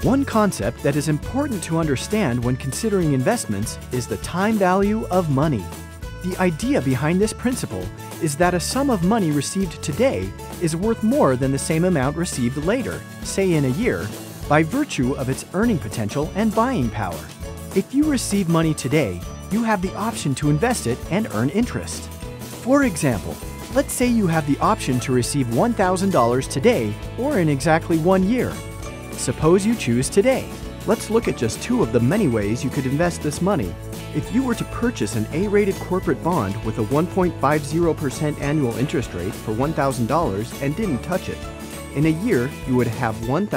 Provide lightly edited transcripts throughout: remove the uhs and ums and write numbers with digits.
One concept that is important to understand when considering investments is the time value of money. The idea behind this principle is that a sum of money received today is worth more than the same amount received later, say in a year, by virtue of its earning potential and buying power. If you receive money today, you have the option to invest it and earn interest. For example, let's say you have the option to receive $1,000 today or in exactly 1 year. Suppose you choose today. Let's look at just two of the many ways you could invest this money. If you were to purchase an A-rated corporate bond with a 1.50% annual interest rate for $1,000 and didn't touch it, in a year you would have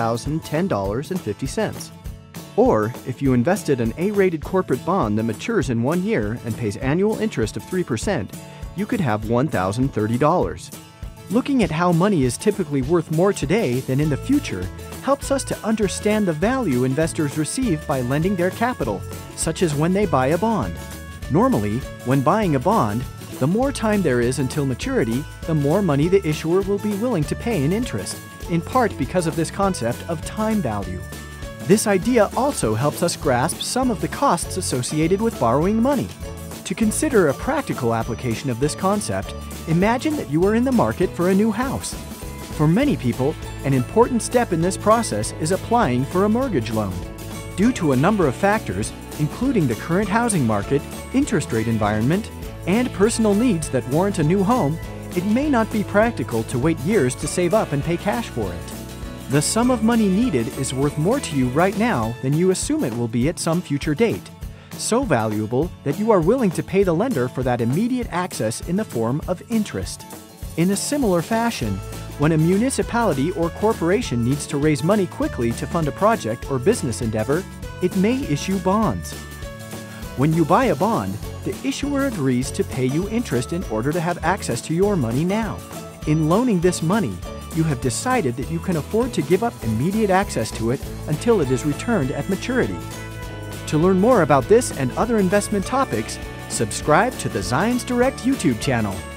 $1,010.50. Or, if you invested an A-rated corporate bond that matures in 1 year and pays annual interest of 3%, you could have $1,030. Looking at how money is typically worth more today than in the future helps us to understand the value investors receive by lending their capital, such as when they buy a bond. Normally, when buying a bond, the more time there is until maturity, the more money the issuer will be willing to pay in interest, in part because of this concept of time value. This idea also helps us grasp some of the costs associated with borrowing money. To consider a practical application of this concept, imagine that you are in the market for a new house. For many people, an important step in this process is applying for a mortgage loan. Due to a number of factors, including the current housing market, interest rate environment, and personal needs that warrant a new home, it may not be practical to wait years to save up and pay cash for it. The sum of money needed is worth more to you right now than you assume it will be at some future date. So valuable that you are willing to pay the lender for that immediate access in the form of interest. In a similar fashion, when a municipality or corporation needs to raise money quickly to fund a project or business endeavor, it may issue bonds. When you buy a bond, the issuer agrees to pay you interest in order to have access to your money now. In loaning this money, you have decided that you can afford to give up immediate access to it until it is returned at maturity. To learn more about this and other investment topics, subscribe to the Zions Direct YouTube channel.